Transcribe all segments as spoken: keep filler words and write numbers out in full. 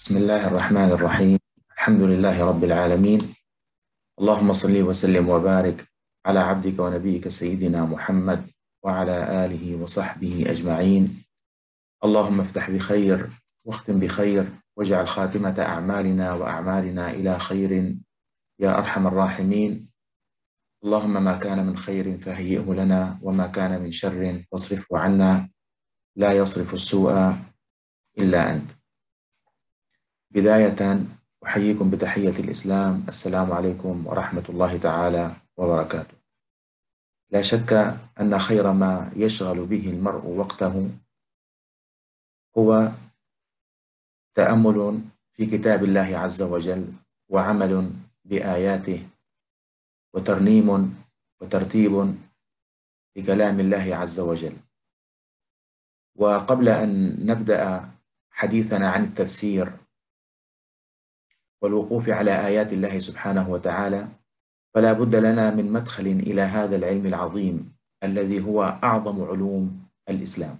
بسم الله الرحمن الرحيم. الحمد لله رب العالمين. اللهم صل وسلم وبارك على عبدك ونبيك سيدنا محمد وعلى آله وصحبه أجمعين. اللهم افتح بخير واختم بخير واجعل خاتمة أعمالنا وأعمالنا إلى خير يا أرحم الراحمين. اللهم ما كان من خير فهيئه لنا، وما كان من شر فاصرفه عنا، لا يصرف السوء إلا أنت. بداية أحييكم بتحية الإسلام، السلام عليكم ورحمة الله تعالى وبركاته. لا شك أن خير ما يشغل به المرء وقته هو تأمل في كتاب الله عز وجل، وعمل بآياته، وترنيم وترتيب لكلام الله عز وجل. وقبل أن نبدأ حديثنا عن التفسير والوقوف على آيات الله سبحانه وتعالى، فلا بد لنا من مدخل إلى هذا العلم العظيم الذي هو أعظم علوم الإسلام.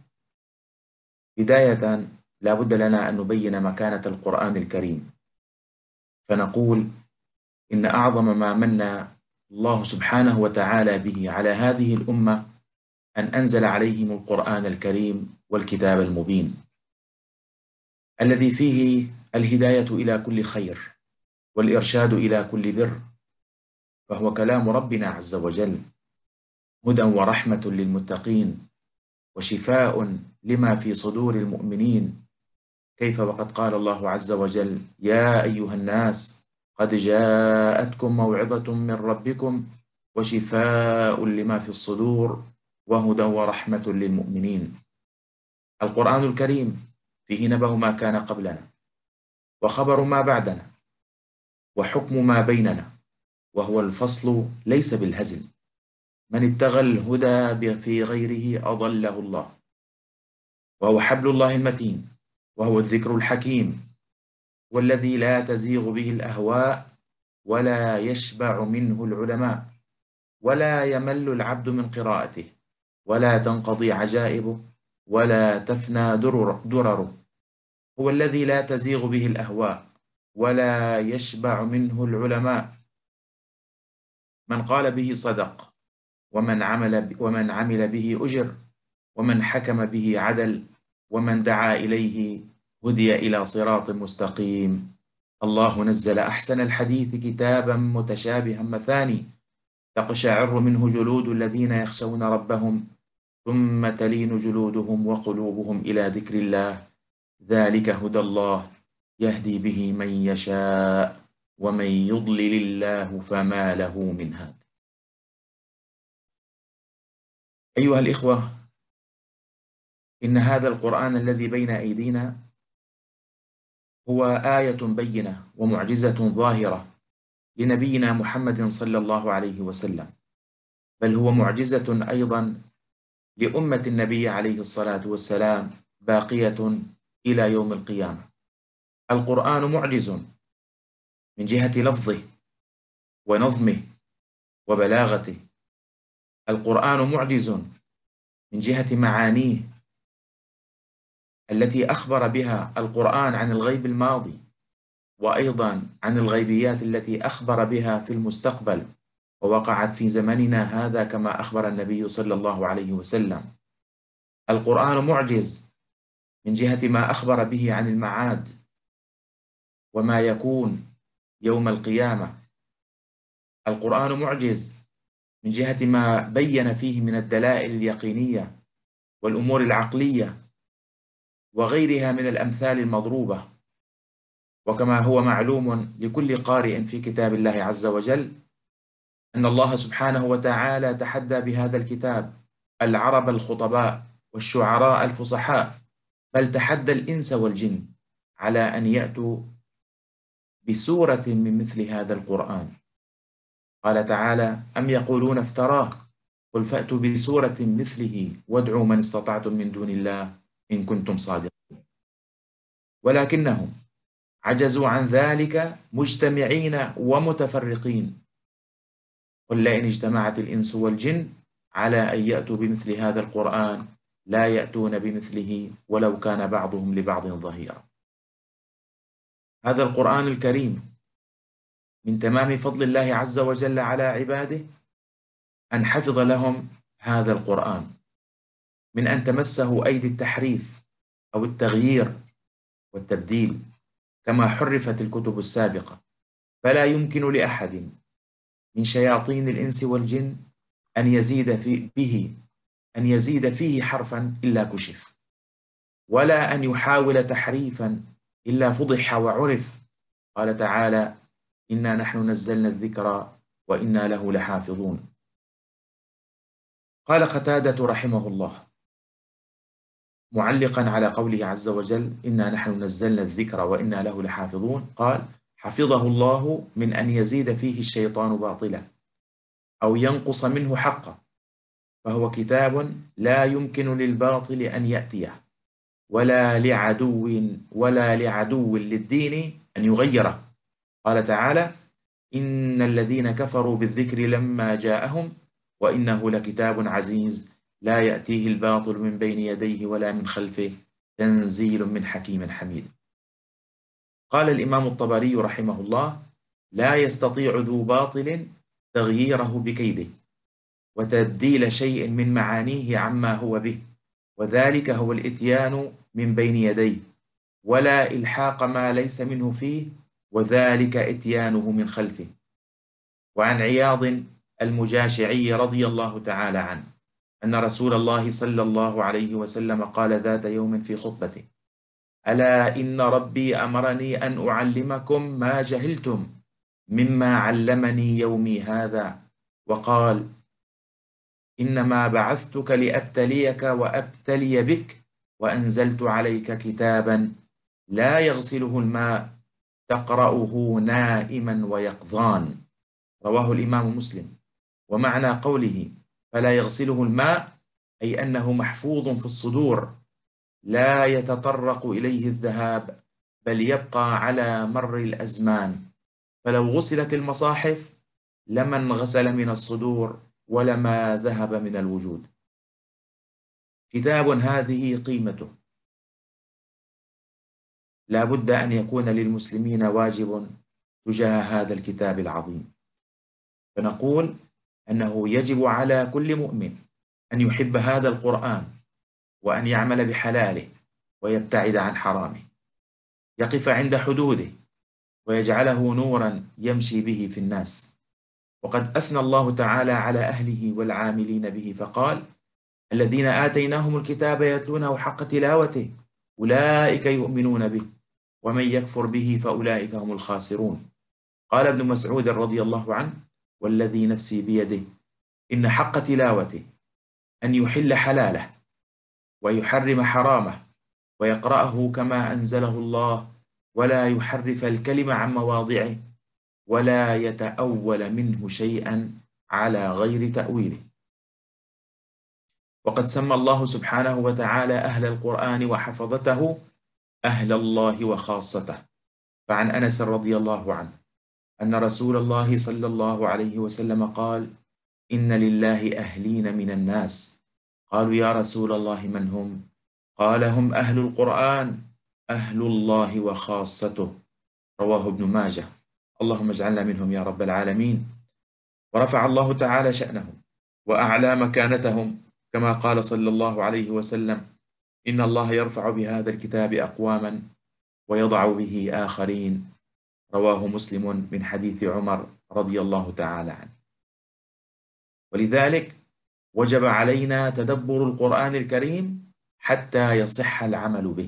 بداية لا بد لنا أن نبين مكانة القرآن الكريم، فنقول إن أعظم ما من الله سبحانه وتعالى به على هذه الأمة أن أنزل عليهم القرآن الكريم والكتاب المبين الذي فيه الهداية إلى كل خير والإرشاد إلى كل بر، فهو كلام ربنا عز وجل، هدى ورحمة للمتقين وشفاء لما في صدور المؤمنين. كيف وقد قال الله عز وجل: يا أيها الناس قد جاءتكم موعظة من ربكم وشفاء لما في الصدور وهدى ورحمة للمؤمنين. القرآن الكريم فيه نبأ ما كان قبلنا، وخبر ما بعدنا، وحكم ما بيننا، وهو الفصل ليس بالهزل. من ابتغى الهدى في غيره أضله الله، وهو حبل الله المتين، وهو الذكر الحكيم، والذي لا تزيغ به الأهواء ولا يشبع منه العلماء، ولا يمل العبد من قراءته، ولا تنقضي عجائبه، ولا تفنى درر درره. هو الذي لا تزيغ به الأهواء ولا يشبع منه العلماء. من قال به صدق، ومن عمل ومن عمل به أجر، ومن حكم به عدل، ومن دعا إليه هدي إلى صراط مستقيم. الله نزل أحسن الحديث كتابا متشابها مثاني، تقشعر منه جلود الذين يخشون ربهم، ثم تلين جلودهم وقلوبهم إلى ذكر الله. ذلك هدى الله يهدي به من يشاء، ومن يضلل الله فما له من هاد. أيها الإخوة، إن هذا القرآن الذي بين أيدينا هو آية بينة ومعجزة ظاهرة لنبينا محمد صلى الله عليه وسلم، بل هو معجزة أيضا لأمة النبي عليه الصلاة والسلام، باقية إلى يوم القيامة. القرآن معجز من جهة لفظه ونظمه وبلاغته. القرآن معجز من جهة معانيه التي أخبر بها القرآن عن الغيب الماضي، وأيضا عن الغيبيات التي أخبر بها في المستقبل ووقعت في زمننا هذا كما أخبر النبي صلى الله عليه وسلم. القرآن معجز من جهة ما أخبر به عن المعاد وما يكون يوم القيامة. القرآن معجز من جهة ما بين فيه من الدلائل اليقينية والأمور العقلية وغيرها من الأمثال المضروبة. وكما هو معلوم لكل قارئ في كتاب الله عز وجل أن الله سبحانه وتعالى تحدى بهذا الكتاب العرب الخطباء والشعراء الفصحاء، بل تحدى الإنس والجن على أن يأتوا بسورة من مثل هذا القرآن. قال تعالى: أم يقولون افتراه قل فأتوا بسورة مثله وادعوا من استطعتم من دون الله إن كنتم صادقين. ولكنهم عجزوا عن ذلك مجتمعين ومتفرقين. قل لئن اجتمعت الإنس والجن على أن يأتوا بمثل هذا القرآن لا يأتون بمثله ولو كان بعضهم لبعض ظهيرا. هذا القرآن الكريم من تمام فضل الله عز وجل على عباده أن حفظ لهم هذا القرآن من أن تمسه أيدي التحريف أو التغيير والتبديل كما حرفت الكتب السابقة. فلا يمكن لأحد من شياطين الإنس والجن أن يزيد في به أن يزيد فيه حرفا إلا كشف، ولا أن يحاول تحريفا إلا فضح وعرف. قال تعالى: إنا نحن نزلنا الذكر وإنا له لحافظون. قال قتادة رحمه الله معلقا على قوله عز وجل: إنا نحن نزلنا الذكر وإنا له لحافظون، قال: حفظه الله من أن يزيد فيه الشيطان باطلا أو ينقص منه حقا، فهو كتاب لا يمكن للباطل أن يأتيه، ولا لعدو ولا لعدو للدين أن يغيره. قال تعالى: إن الذين كفروا بالذكر لما جاءهم وإنه لكتاب عزيز لا يأتيه الباطل من بين يديه ولا من خلفه تنزيل من حكيم حميد. قال الإمام الطبري رحمه الله: لا يستطيع ذو باطل تغييره بكيده وتبديل شيء من معانيه عما هو به، وذلك هو الإتيان من بين يديه، ولا إلحاق ما ليس منه فيه، وذلك إتيانه من خلفه. وعن عياض المجاشعي رضي الله تعالى عنه أن رسول الله صلى الله عليه وسلم قال ذات يوم في خطبته: ألا إن ربي أمرني أن أعلمكم ما جهلتم مما علمني يومي هذا، وقال: إنما بعثتك لأبتليك وأبتلي بك، وأنزلت عليك كتابا لا يغسله الماء تقرأه نائما ويقظان. رواه الإمام مسلم. ومعنى قوله فلا يغسله الماء أي أنه محفوظ في الصدور لا يتطرق إليه الذهاب، بل يبقى على مر الأزمان. فلو غسلت المصاحف لما انغسل من الصدور ولما ذهب من الوجود. كتاب هذه قيمته، لا بد أن يكون للمسلمين واجب تجاه هذا الكتاب العظيم. فنقول أنه يجب على كل مؤمن أن يحب هذا القرآن وأن يعمل بحلاله ويبتعد عن حرامه، يقف عند حدوده ويجعله نورا يمشي به في الناس. وقد أثنى الله تعالى على أهله والعاملين به فقال: الذين آتيناهم الكتاب يتلونه حق تلاوته أولئك يؤمنون به ومن يكفر به فأولئك هم الخاسرون. قال ابن مسعود رضي الله عنه: والذي نفسي بيده إن حق تلاوته أن يحل حلاله ويحرم حرامه ويقرأه كما أنزله الله، ولا يحرف الكلمة عن مواضعه ولا يتأول منه شيئا على غير تأويله. وقد سمى الله سبحانه وتعالى أهل القرآن وحفظته أهل الله وخاصته. فعن أنس رضي الله عنه أن رسول الله صلى الله عليه وسلم قال: إن لله أهلين من الناس. قالوا: يا رسول الله من هم؟ قال: هم أهل القرآن أهل الله وخاصته. رواه ابن ماجه. اللهم اجعلنا منهم يا رب العالمين. ورفع الله تعالى شأنهم وأعلى مكانتهم كما قال صلى الله عليه وسلم: إن الله يرفع بهذا الكتاب أقواما ويضع به آخرين. رواه مسلم من حديث عمر رضي الله تعالى عنه. ولذلك وجب علينا تدبر القرآن الكريم حتى يصح العمل به.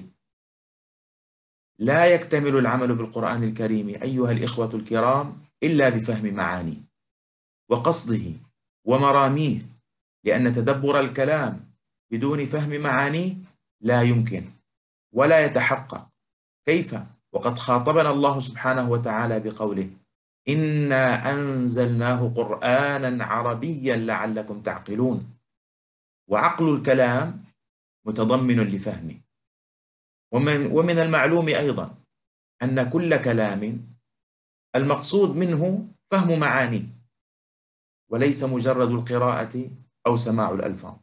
لا يكتمل العمل بالقرآن الكريم أيها الإخوة الكرام إلا بفهم معانيه وقصده ومراميه، لأن تدبر الكلام بدون فهم معانيه لا يمكن ولا يتحقق. كيف وقد خاطبنا الله سبحانه وتعالى بقوله: إنا أنزلناه قرآنا عربيا لعلكم تعقلون. وعقل الكلام متضمن لفهمه. ومن, ومن المعلوم أيضا أن كل كلام المقصود منه فهم معانيه وليس مجرد القراءة أو سماع الألفاظ،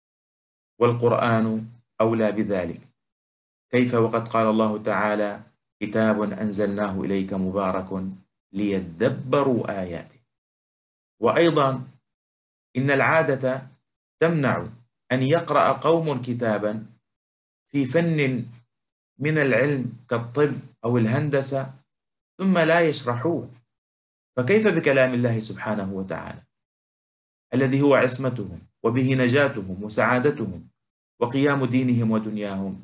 والقرآن أولى بذلك. كيف وقد قال الله تعالى: كتاب أنزلناه إليك مبارك ليدبروا آياته. وأيضا إن العادة تمنع أن يقرأ قوم كتابا في فن من العلم كالطب أو الهندسة ثم لا يشرحوه، فكيف بكلام الله سبحانه وتعالى الذي هو عصمتهم وبه نجاتهم وسعادتهم وقيام دينهم ودنياهم؟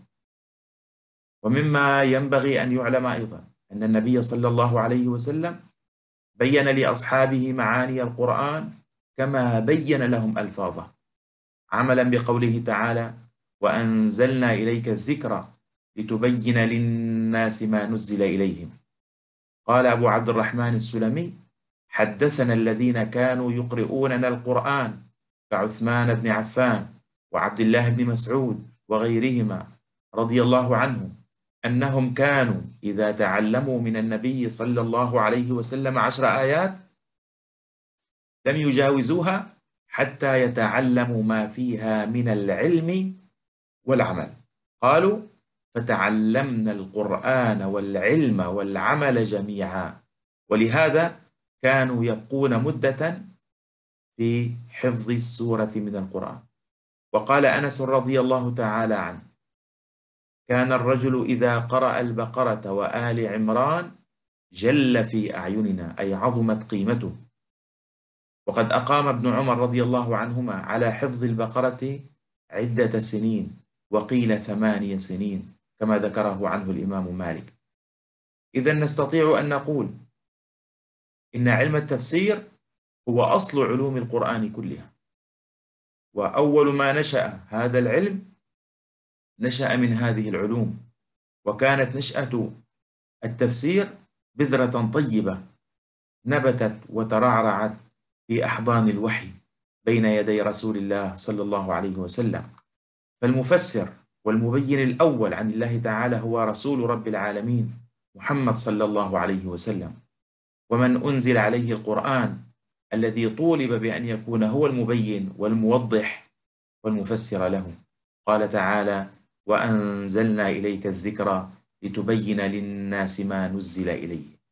ومما ينبغي أن يعلم أيضا أن النبي صلى الله عليه وسلم بين لأصحابه معاني القرآن كما بين لهم ألفاظه، عملا بقوله تعالى: وأنزلنا إليك الذكر لتبين للناس ما نزل إليهم. قال أبو عبد الرحمن السلمي: حدثنا الذين كانوا يقرؤوننا القرآن كعثمان بن عفان وعبد الله بن مسعود وغيرهما رضي الله عنهم أنهم كانوا إذا تعلموا من النبي صلى الله عليه وسلم عشر آيات لم يجاوزوها حتى يتعلموا ما فيها من العلم والعمل. قالوا: فتعلمنا القرآن والعلم والعمل جميعا، ولهذا كانوا يبقون مدة في حفظ السورة من القرآن. وقال أنس رضي الله تعالى عنه: كان الرجل إذا قرأ البقرة وآل عمران جل في أعيننا، أي عظمت قيمته. وقد أقام ابن عمر رضي الله عنهما على حفظ البقرة عدة سنين، وقيل ثمانية سنين كما ذكره عنه الإمام مالك. إذا نستطيع أن نقول إن علم التفسير هو أصل علوم القرآن كلها، وأول ما نشأ هذا العلم نشأ من هذه العلوم، وكانت نشأة التفسير بذرة طيبة نبتت وترعرعت في أحضان الوحي بين يدي رسول الله صلى الله عليه وسلم. فالمفسر والمبين الأول عن الله تعالى هو رسول رب العالمين محمد صلى الله عليه وسلم، ومن أنزل عليه القرآن الذي طولب بأن يكون هو المبين والموضح والمفسر له. قال تعالى: وأنزلنا إليك الذكر لتبين للناس ما نزل إليه.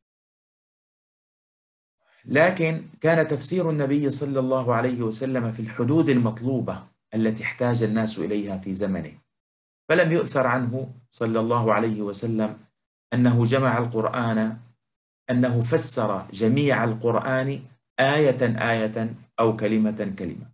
لكن كان تفسير النبي صلى الله عليه وسلم في الحدود المطلوبة التي احتاج الناس إليها في زمنه، فلم يؤثر عنه صلى الله عليه وسلم أنه جمع القرآن، أنه فسر جميع القرآن آية آية أو كلمة كلمة.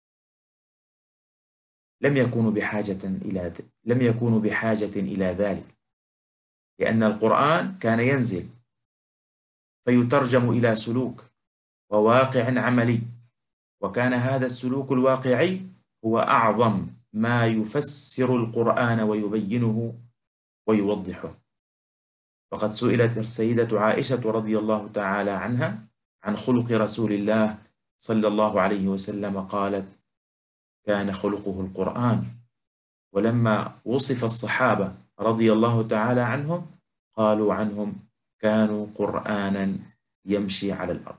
لم يكونوا بحاجة إلى لم يكونوا بحاجة إلى ذلك، لأن القرآن كان ينزل فيترجم إلى سلوك وواقع عملي، وكان هذا السلوك الواقعي هو أعظم ما يفسر القرآن ويبينه ويوضحه. وقد سئلت السيدة عائشة رضي الله تعالى عنها عن خلق رسول الله صلى الله عليه وسلم، قالت: كان خلقه القرآن. ولما وصف الصحابة رضي الله تعالى عنهم قالوا عنهم: كانوا قرآنا يمشي على الأرض.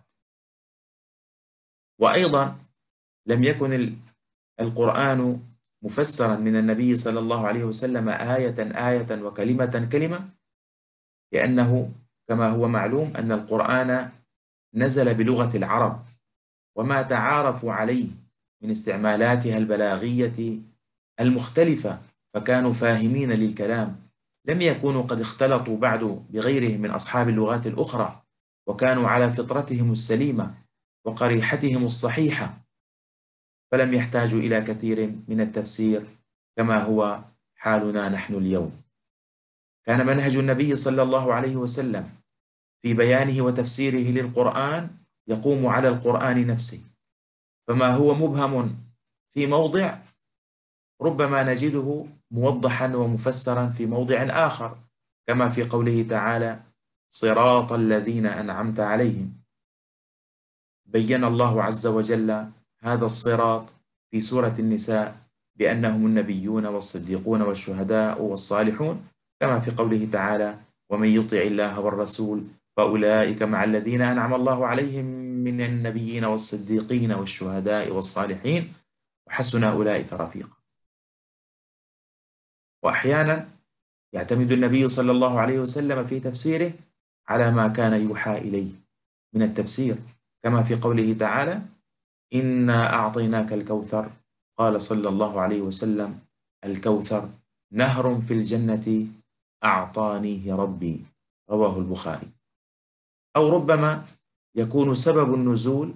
وأيضا لم يكن القرآن مفسرا من النبي صلى الله عليه وسلم آية آية وكلمة كلمة، لأنه كما هو معلوم أن القرآن نزل بلغة العرب وما تعارفوا عليه من استعمالاتها البلاغية المختلفة، فكانوا فاهمين للكلام، لم يكونوا قد اختلطوا بعد بغيرهم من أصحاب اللغات الأخرى، وكانوا على فطرتهم السليمة وقريحتهم الصحيحة، فلم يحتاجوا إلى كثير من التفسير كما هو حالنا نحن اليوم. كان منهج النبي صلى الله عليه وسلم في بيانه وتفسيره للقرآن يقوم على القرآن نفسه، فما هو مبهم في موضع ربما نجده موضحا ومفسرا في موضع آخر، كما في قوله تعالى: صراط الذين أنعمت عليهم. بين الله عز وجل هذا الصراط في سورة النساء بأنهم النبيون والصديقون والشهداء والصالحون، كما في قوله تعالى: ومن يطع الله والرسول فأولئك مع الذين أنعم الله عليهم من النبيين والصديقين والشهداء والصالحين وحسن أولئك رفيقا. وأحيانا يعتمد النبي صلى الله عليه وسلم في تفسيره على ما كان يوحى إليه من التفسير، كما في قوله تعالى: إنا أعطيناك الكوثر، قال صلى الله عليه وسلم: الكوثر نهر في الجنة أعطانيه ربي، رواه البخاري. أو ربما يكون سبب النزول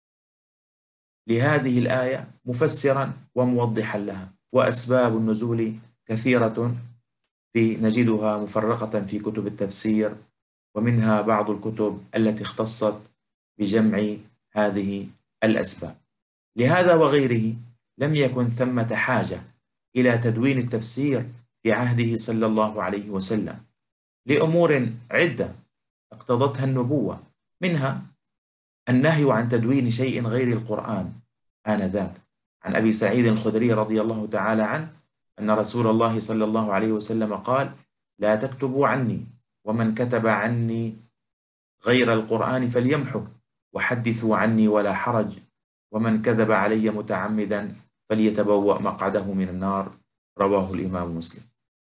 لهذه الآية مفسرا وموضحا لها، وأسباب النزول كثيرة في نجدها مفرقة في كتب التفسير، ومنها بعض الكتب التي اختصت بجمع هذه الأسباب. لهذا وغيره لم يكن ثمة حاجة إلى تدوين التفسير في عهده صلى الله عليه وسلم لأمور عدة اقتضتها النبوة، منها النهي عن تدوين شيء غير القرآن آنذاك. عن أبي سعيد الخدري رضي الله تعالى عنه أن رسول الله صلى الله عليه وسلم قال: لا تكتبوا عني، ومن كتب عني غير القرآن فليمحه، وحدثوا عني ولا حرج، ومن كذب علي متعمدا فليتبوأ مقعده من النار، رواه الإمام مسلم.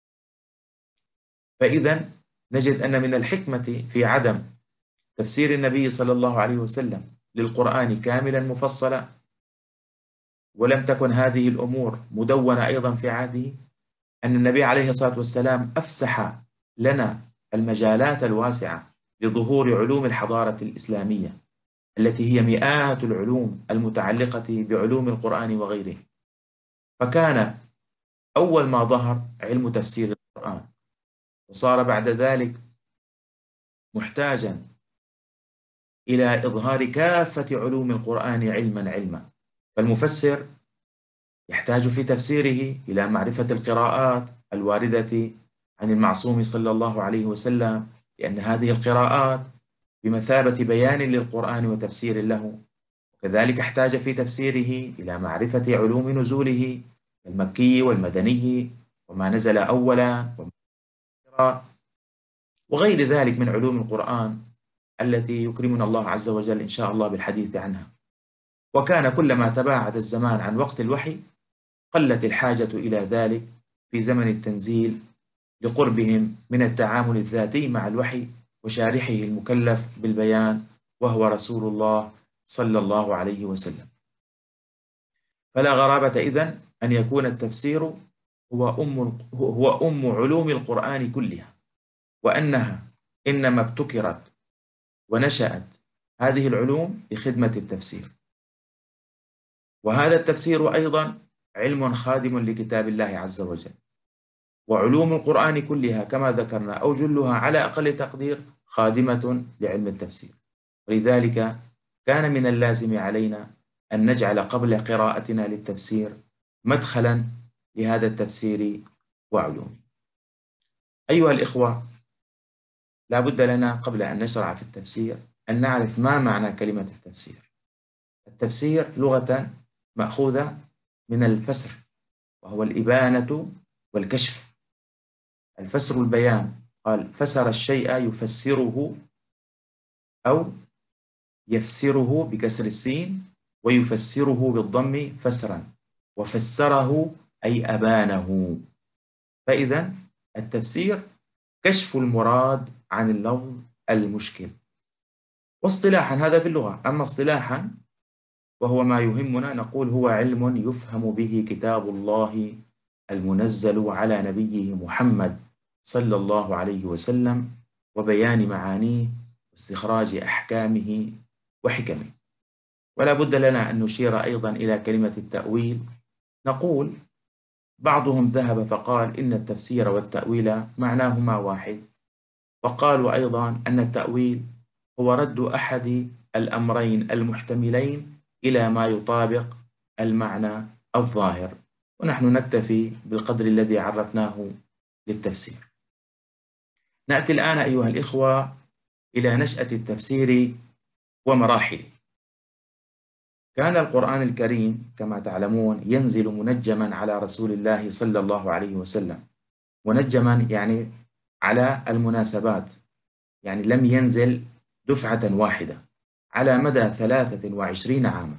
فإذا نجد أن من الحكمة في عدم تفسير النبي صلى الله عليه وسلم للقرآن كاملا مفصلا، ولم تكن هذه الأمور مدونة أيضا في عهده، أن النبي عليه الصلاة والسلام أفسح لنا المجالات الواسعة لظهور علوم الحضارة الإسلامية التي هي مئات العلوم المتعلقة بعلوم القرآن وغيره. فكان أول ما ظهر علم تفسير القرآن، وصار بعد ذلك محتاجا إلى إظهار كافة علوم القرآن علما علما. فالمفسر يحتاج في تفسيره إلى معرفة القراءات الواردة عن المعصوم صلى الله عليه وسلم، لأن هذه القراءات بمثابة بيان للقرآن وتفسير له. وكذلك احتاج في تفسيره إلى معرفة علوم نزوله المكي والمدني، وما نزل أولا وما وغير ذلك من علوم القرآن التي يكرمنا الله عز وجل إن شاء الله بالحديث عنها. وكان كلما تباعد الزمان عن وقت الوحي قلت الحاجة إلى ذلك في زمن التنزيل، لقربهم من التعامل الذاتي مع الوحي وشارحه المكلف بالبيان، وهو رسول الله صلى الله عليه وسلم. فلا غرابة إذن أن يكون التفسير هو أم هو أم علوم القرآن كلها، وأنها إنما ابتكرت ونشأت هذه العلوم لخدمة التفسير. وهذا التفسير أيضا علم خادم لكتاب الله عز وجل، وعلوم القرآن كلها كما ذكرنا أو جلها على أقل تقدير خادمة لعلم التفسير. ولذلك كان من اللازم علينا أن نجعل قبل قراءتنا للتفسير مدخلا لهذا التفسير وعلومه. أيها الإخوة، لا بد لنا قبل أن نشرع في التفسير أن نعرف ما معنى كلمة التفسير. التفسير لغة مأخوذة من الفسر، وهو الإبانة والكشف. الفسر البيان، قال: فسر الشيء يفسره أو يفسره بكسر السين، ويفسره بالضم فسرا، وفسره أي أبانه. فإذا التفسير كشف المراد عن اللفظ المشكل. واصطلاحا هذا في اللغة، أما اصطلاحا وهو ما يهمنا نقول هو علم يفهم به كتاب الله المنزل على نبيه محمد صلى الله عليه وسلم، وبيان معانيه واستخراج أحكامه وحكمه. ولا بد لنا أن نشير أيضا إلى كلمة التأويل. نقول بعضهم ذهب فقال إن التفسير والتأويل معناهما واحد، وقالوا أيضا أن التأويل هو رد أحد الأمرين المحتملين إلى ما يطابق المعنى الظاهر. ونحن نكتفي بالقدر الذي عرفناه للتفسير. نأتي الآن أيها الإخوة إلى نشأة التفسير ومراحله. كان القرآن الكريم كما تعلمون ينزل منجما على رسول الله صلى الله عليه وسلم، منجما يعني على المناسبات، يعني لم ينزل دفعة واحدة على مدى ثلاثة وعشرين عاما.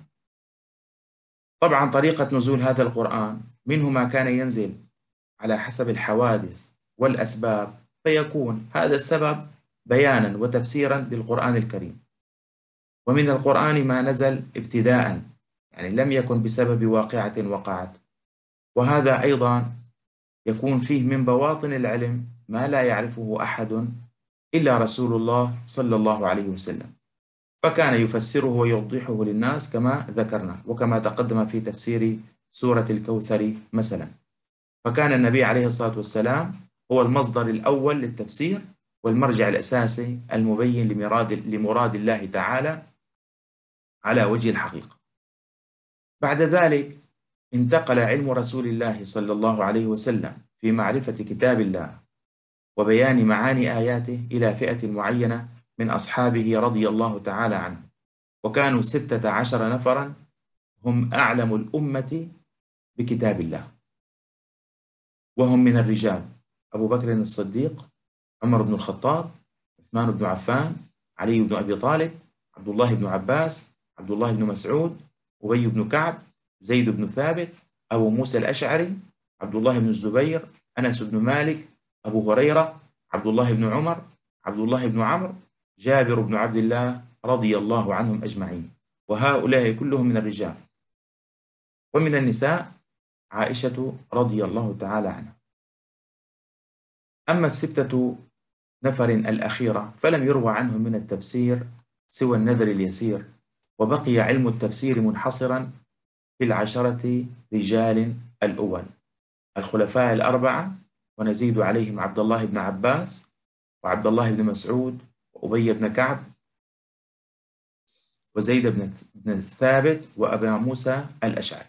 طبعا طريقة نزول هذا القرآن منه ما كان ينزل على حسب الحوادث والأسباب، فيكون هذا السبب بيانا وتفسيرا للقرآن الكريم. ومن القرآن ما نزل ابتداء، يعني لم يكن بسبب واقعة وقعت، وهذا أيضا يكون فيه من بواطن العلم ما لا يعرفه أحد إلا رسول الله صلى الله عليه وسلم، فكان يفسره ويوضحه للناس كما ذكرنا وكما تقدم في تفسير سورة الكوثر مثلا. فكان النبي عليه الصلاة والسلام هو المصدر الأول للتفسير والمرجع الأساسي المبين لمراد, لمراد الله تعالى على وجه الحقيقة. بعد ذلك انتقل علم رسول الله صلى الله عليه وسلم في معرفة كتاب الله وبيان معاني آياته إلى فئة معينة من أصحابه رضي الله تعالى عنه، وكانوا ستة عشر نفرا هم أعلم الأمة بكتاب الله، وهم من الرجال أبو بكر الصديق، عمر بن الخطاب، عثمان بن عفان، علي بن أبي طالب، عبد الله بن عباس، عبد الله بن مسعود، أبي بن كعب، زيد بن ثابت، أبو موسى الأشعري، عبد الله بن الزبير، أنس بن مالك، أبو هريرة، عبد الله بن عمر، عبد الله بن عمرو، جابر بن عبد الله رضي الله عنهم أجمعين، وهؤلاء كلهم من الرجال. ومن النساء عائشة رضي الله تعالى عنها. أما الستة نفر الأخيرة فلم يروى عنهم من التفسير سوى النذر اليسير، وبقي علم التفسير منحصرا في العشرة رجال الأول الخلفاء الأربعة، ونزيد عليهم عبد الله بن عباس وعبد الله بن مسعود وأبي بن كعب وزيد بن ثابت وأبا موسى الأشعري.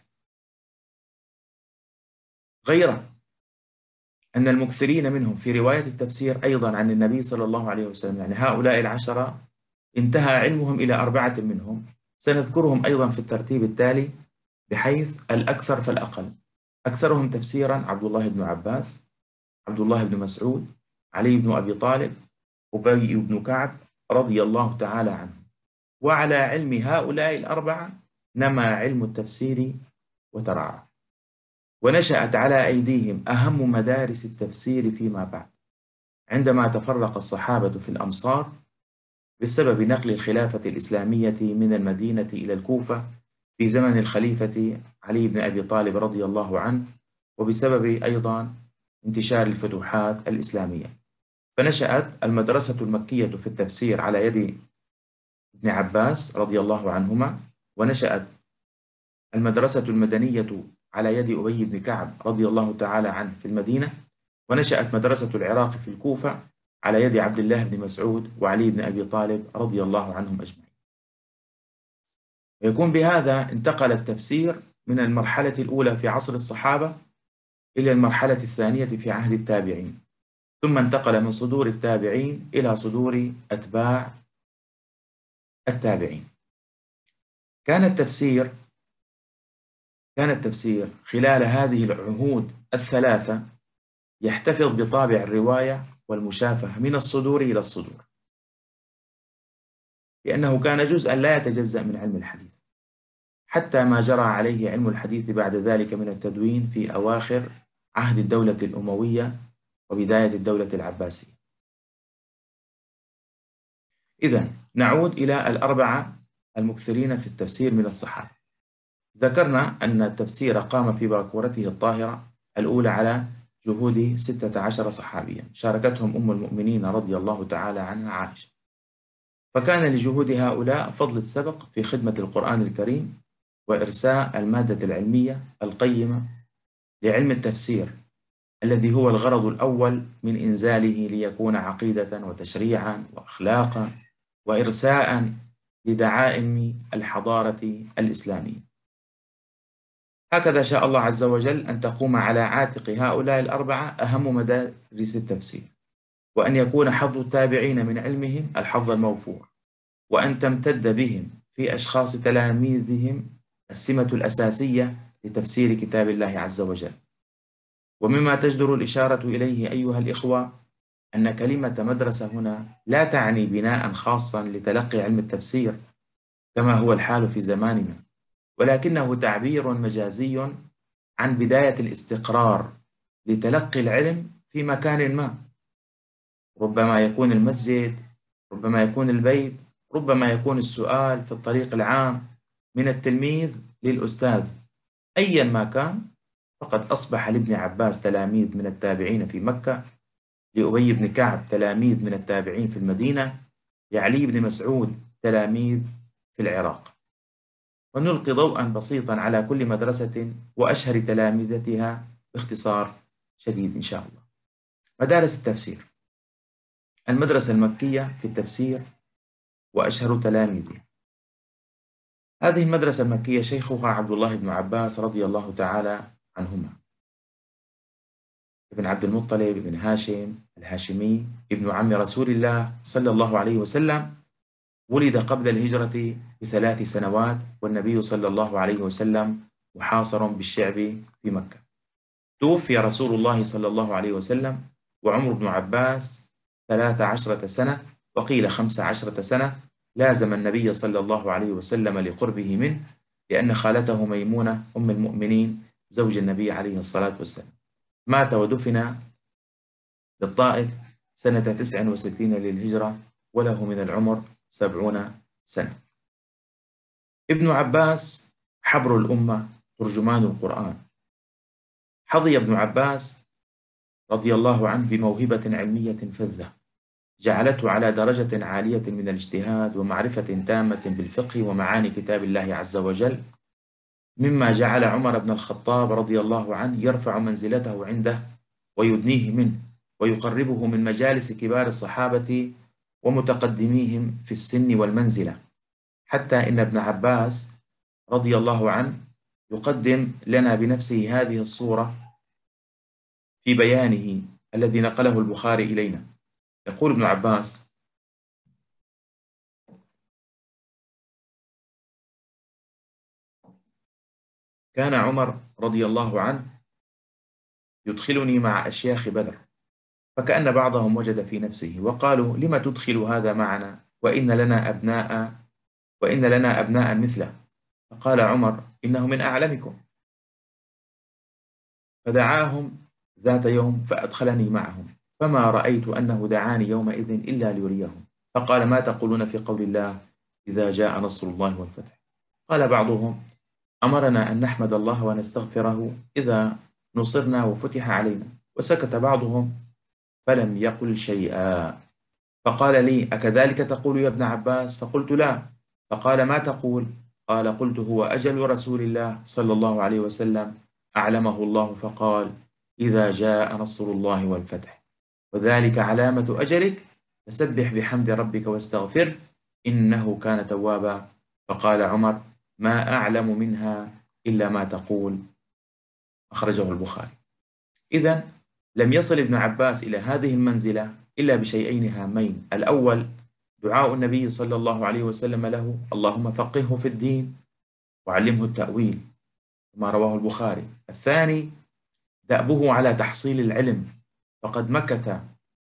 غير أن المكثرين منهم في رواية التفسير أيضا عن النبي صلى الله عليه وسلم، يعني هؤلاء العشرة انتهى علمهم إلى أربعة منهم، سنذكرهم أيضا في الترتيب التالي بحيث الأكثر فالأقل. أكثرهم تفسيرا عبد الله بن عباس، عبد الله بن مسعود، علي بن أبي طالب، أبي بن كعب رضي الله تعالى عنه. وعلى علم هؤلاء الأربعة نما علم التفسير وترعرع، ونشأت على أيديهم أهم مدارس التفسير فيما بعد، عندما تفرق الصحابة في الأمصار بسبب نقل الخلافة الإسلامية من المدينة إلى الكوفة في زمن الخليفة علي بن أبي طالب رضي الله عنه، وبسبب أيضا انتشار الفتوحات الإسلامية. فنشأت المدرسة المكية في التفسير على يد ابن عباس رضي الله عنهما، ونشأت المدرسة المدنية على يد أبي بن كعب رضي الله تعالى عنه في المدينة، ونشأت مدرسة العراق في الكوفة على يد عبد الله بن مسعود وعلي بن أبي طالب رضي الله عنهم أجمعين. ويكون بهذا انتقل التفسير من المرحلة الأولى في عصر الصحابة إلى المرحلة الثانية في عهد التابعين، ثم انتقل من صدور التابعين إلى صدور أتباع التابعين. كان التفسير كان التفسير خلال هذه العهود الثلاثة يحتفظ بطابع الرواية والمشافهة من الصدور إلى الصدور، لأنه كان جزءا لا يتجزأ من علم الحديث، حتى ما جرى عليه علم الحديث بعد ذلك من التدوين في أواخر عهد الدولة الأموية وبداية الدولة العباسية. إذن نعود إلى الأربعة المكثرين في التفسير من الصحابة. ذكرنا أن التفسير قام في باكورته الطاهرة الأولى على جهود ستة عشر صحابيا شاركتهم أم المؤمنين رضي الله تعالى عنها عائشة، فكان لجهود هؤلاء فضل السبق في خدمة القرآن الكريم وإرساء المادة العلمية القيمة لعلم التفسير، الذي هو الغرض الأول من إنزاله ليكون عقيدة وتشريعا وأخلاقا وإرساء لدعائم الحضارة الإسلامية. هكذا شاء الله عز وجل أن تقوم على عاتق هؤلاء الأربعة أهم مدارس التفسير، وأن يكون حظ التابعين من علمهم الحظ الموفور، وأن تمتد بهم في أشخاص تلاميذهم السمة الأساسية لتفسير كتاب الله عز وجل. ومما تجدر الإشارة إليه أيها الإخوة أن كلمة مدرسة هنا لا تعني بناء خاصا لتلقي علم التفسير كما هو الحال في زماننا، ولكنه تعبير مجازي عن بداية الاستقرار لتلقي العلم في مكان ما، ربما يكون المسجد، ربما يكون البيت، ربما يكون السؤال في الطريق العام من التلميذ للأستاذ. أيا ما كان، فقد أصبح لابن عباس تلاميذ من التابعين في مكة، لأبي بن كعب تلاميذ من التابعين في المدينة، لعلي بن مسعود تلاميذ في العراق. ونلقي ضوءا بسيطا على كل مدرسة وأشهر تلامذتها باختصار شديد إن شاء الله. مدارس التفسير: المدرسة المكية في التفسير وأشهر تلاميذها. هذه المدرسة المكية شيخها عبد الله بن عباس رضي الله تعالى عنهما، ابن عبد المطلب، ابن هاشم الهاشمي، ابن عم رسول الله صلى الله عليه وسلم. ولد قبل الهجرة بثلاث سنوات، والنبي صلى الله عليه وسلم محاصر بالشعب في مكة. توفي رسول الله صلى الله عليه وسلم وعمر بن عباس ثلاث عشرة سنة، وقيل خمس عشرة سنة. لازم النبي صلى الله عليه وسلم لقربه منه، لأن خالته ميمونة أم المؤمنين زوج النبي عليه الصلاة والسلام مات ودفن بالطائف سنة تسع وستين للهجرة، وله من العمر سبعون سنة. ابن عباس حبر الأمة، ترجمان القرآن. حظي ابن عباس رضي الله عنه بموهبة علمية فذة جعلته على درجة عالية من الاجتهاد ومعرفة تامة بالفقه ومعاني كتاب الله عز وجل، مما جعل عمر بن الخطاب رضي الله عنه يرفع منزلته عنده ويدنيه منه ويقربه من مجالس كبار الصحابة ومتقدميهم في السن والمنزلة، حتى إن ابن عباس رضي الله عنه يقدم لنا بنفسه هذه الصورة في بيانه الذي نقله البخاري إلينا. يقول ابن عباس: كان عمر رضي الله عنه يدخلني مع أشياخ بدر، فكأن بعضهم وجد في نفسه وقالوا: لم تدخل هذا معنا وإن لنا أبناء وإن لنا أبناء مثله؟ فقال عمر: إنه من أعلمكم. فدعاهم ذات يوم فأدخلني معهم، فما رأيت أنه دعاني يومئذ إلا ليريهم، فقال: ما تقولون في قول الله إذا جاء نصر الله والفتح؟ قال بعضهم: أمرنا أن نحمد الله ونستغفره إذا نصرنا وفتح علينا. وسكت بعضهم فلم يقل شيئا، فقال لي: أكذلك تقول يا ابن عباس؟ فقلت: لا. فقال: ما تقول؟ قال: قلت: هو أجل رسول الله صلى الله عليه وسلم أعلمه الله فقال: إذا جاء نصر الله والفتح وذلك علامة أجلك فسبح بحمد ربك واستغفر إنه كان توابا. فقال عمر: ما أعلم منها إلا ما تقول. أخرجه البخاري. إذن لم يصل ابن عباس إلى هذه المنزلة إلا بشيئين هامين: الأول دعاء النبي صلى الله عليه وسلم له: اللهم فقهه في الدين وعلمه التأويل، ما رواه البخاري. الثاني دأبه على تحصيل العلم، فقد مكث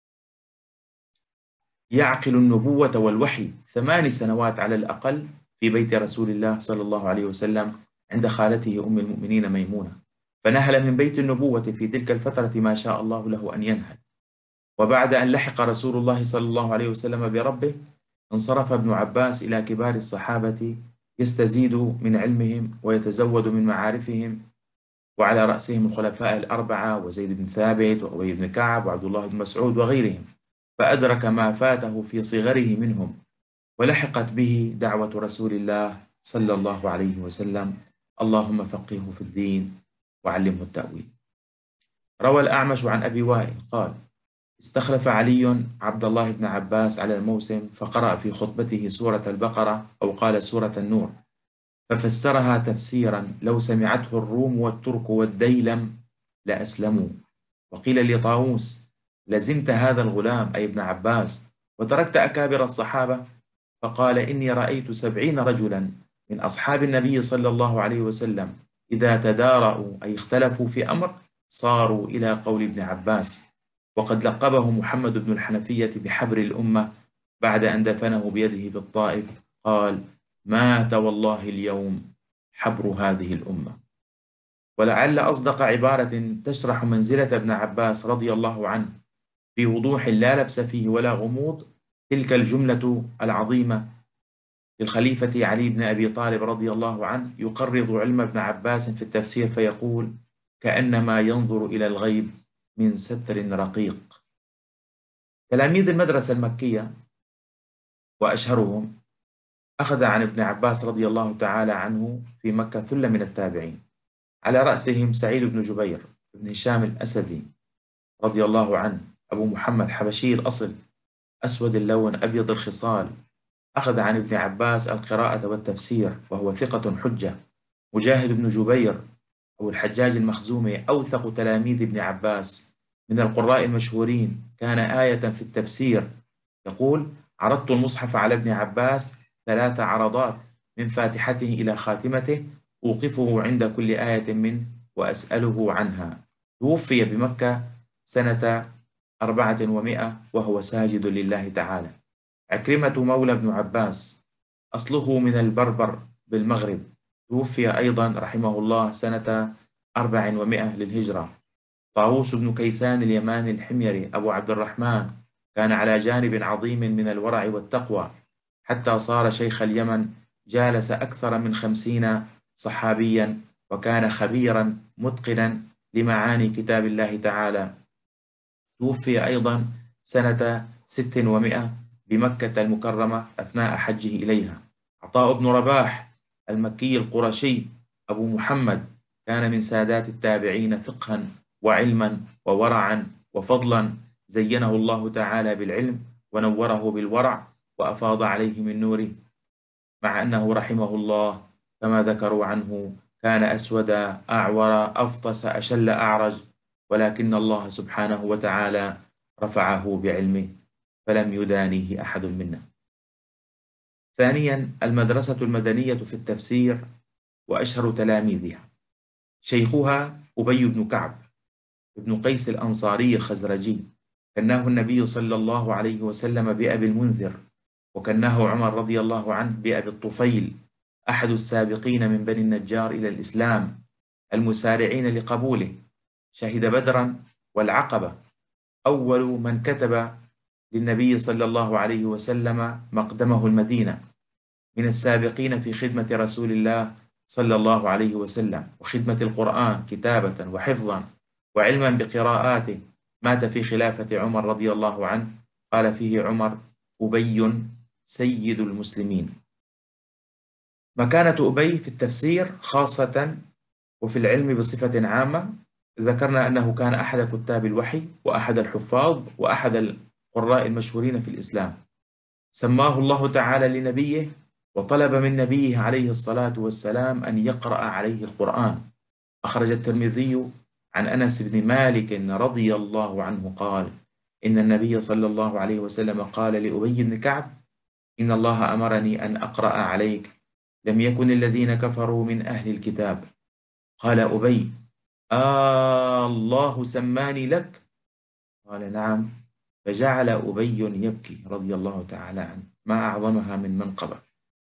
يعقل النبوة والوحي ثمان سنوات على الأقل في بيت رسول الله صلى الله عليه وسلم عند خالته أم المؤمنين ميمونة، فنهل من بيت النبوة في تلك الفترة ما شاء الله له أن ينهل. وبعد أن لحق رسول الله صلى الله عليه وسلم بربه، انصرف ابن عباس إلى كبار الصحابة يستزيد من علمهم ويتزود من معارفهم، وعلى رأسهم الخلفاء الأربعة وزيد بن ثابت وأبي بن كعب وعبد الله بن مسعود وغيرهم، فأدرك ما فاته في صغره منهم، ولحقت به دعوة رسول الله صلى الله عليه وسلم: اللهم فقهه في الدين وعلمه التأويل. روى الأعمش عن أبي وائل قال: استخلف علي عبد الله بن عباس على الموسم، فقرأ في خطبته سورة البقرة أو قال سورة النور، ففسرها تفسيرا لو سمعته الروم والترك والديلم لأسلموا. وقيل لطاووس: لزمت هذا الغلام أي ابن عباس وتركت أكابر الصحابة؟ فقال: إني رأيت سبعين رجلا من أصحاب النبي صلى الله عليه وسلم إذا تدارأوا أي اختلفوا في أمر صاروا إلى قول ابن عباس. وقد لقبه محمد بن الحنفية بحبر الأمة بعد أن دفنه بيده بالطائف، قال: مات والله اليوم حبر هذه الأمة. ولعل أصدق عبارة تشرح منزلة ابن عباس رضي الله عنه في وضوح لا لبس فيه ولا غموض تلك الجملة العظيمة للخليفة علي بن أبي طالب رضي الله عنه يقرض علم ابن عباس في التفسير فيقول: كأنما ينظر إلى الغيب من ستر رقيق. تلاميذ المدرسة المكية وأشهرهم أخذ عن ابن عباس رضي الله تعالى عنه في مكة ثلة من التابعين، على رأسهم سعيد بن جبير بن هشام الأسدي رضي الله عنه، أبو محمد حبشي الأصل، أسود اللون أبيض الخصال، أخذ عن ابن عباس القراءة والتفسير وهو ثقة حجة. مجاهد بن جبير أو الحجاج المخزومي أوثق تلاميذ ابن عباس من القراء المشهورين، كان آية في التفسير، يقول: عرضت المصحف على ابن عباس ثلاث عرضات من فاتحته إلى خاتمته، أوقفه عند كل آية منه وأسأله عنها. توفي بمكة سنة أربعة ومائة وهو ساجد لله تعالى. عكرمة مولى ابن عباس أصله من البربر بالمغرب، توفي أيضا رحمه الله سنة أربع ومائة للهجرة. طاووس بن كيسان اليماني الحميري أبو عبد الرحمن كان على جانب عظيم من الورع والتقوى حتى صار شيخ اليمن، جالس أكثر من خمسين صحابيا، وكان خبيرا متقنا لمعاني كتاب الله تعالى. توفي أيضا سنة ست ومائة بمكة المكرمة أثناء حجه إليها. عطاء بن رباح المكي القرشي أبو محمد كان من سادات التابعين فقها وعلما وورعا وفضلا، زينه الله تعالى بالعلم ونوره بالورع وأفاض عليه من نوره، مع أنه رحمه الله كما ذكروا عنه كان أسود أعور أفطس أشل أعرج، ولكن الله سبحانه وتعالى رفعه بعلمه فلم يدانيه أحد منا. ثانيا، المدرسة المدنية في التفسير وأشهر تلاميذها شيخها أبي بن كعب ابن قيس الأنصاري الخزرجي، كناه النبي صلى الله عليه وسلم بأبي المنذر، وكناه عمر رضي الله عنه بأبي الطفيل، أحد السابقين من بني النجار إلى الإسلام المسارعين لقبوله. شهد بدرا والعقبة، أول من كتب للنبي صلى الله عليه وسلم مقدمه المدينة من السابقين في خدمة رسول الله صلى الله عليه وسلم وخدمة القرآن كتابة وحفظا وعلما بقراءاته. مات في خلافة عمر رضي الله عنه، قال فيه عمر: أبي سيد المسلمين. مكانة أبي في التفسير خاصة وفي العلم بصفة عامة، ذكرنا أنه كان أحد كتاب الوحي وأحد الحفاظ وأحد القراء المشهورين في الإسلام. سماه الله تعالى لنبيه وطلب من نبيه عليه الصلاة والسلام أن يقرأ عليه القرآن. أخرج الترمذي عن أنس بن مالك رضي الله عنه قال: إن النبي صلى الله عليه وسلم قال لأبي بن كعب: إن الله أمرني أن أقرأ عليك لم يكن الذين كفروا من أهل الكتاب. قال أبي: آه الله سماني لك؟ قال: نعم. فجعل أبي يبكي رضي الله تعالى عنه، ما أعظمها من منقبة.